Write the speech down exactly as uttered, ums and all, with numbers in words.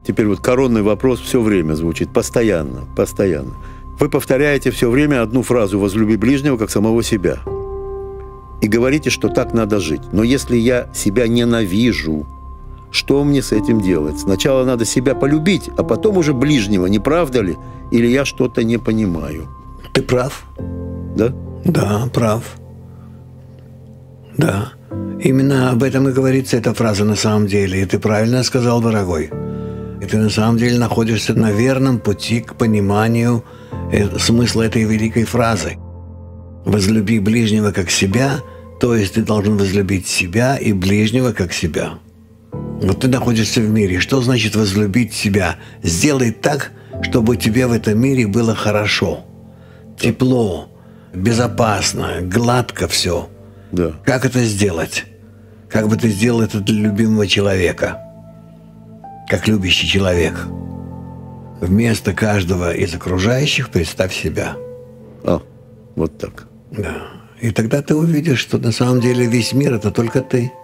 Теперь вот коронный вопрос все время звучит, постоянно, постоянно. Вы повторяете все время одну фразу «возлюби ближнего, как самого себя». И говорите, что так надо жить. Но если я себя ненавижу, что мне с этим делать? Сначала надо себя полюбить, а потом уже ближнего, не правда ли? Или я что-то не понимаю? Ты прав. Да? Да, прав. Да. Именно об этом и говорится эта фраза на самом деле. И ты правильно сказал, дорогой. И ты на самом деле находишься на верном пути к пониманию смысла этой великой фразы. «Возлюби ближнего как себя», то есть ты должен возлюбить себя и ближнего как себя. Вот ты находишься в мире. Что значит возлюбить себя? Сделай так, чтобы тебе в этом мире было хорошо, тепло, безопасно, гладко все. Да. Как это сделать? Как бы ты сделал это для любимого человека? Как любящий человек. Вместо каждого из окружающих представь себя. А, вот так. Да. И тогда ты увидишь, что на самом деле весь мир — это только ты.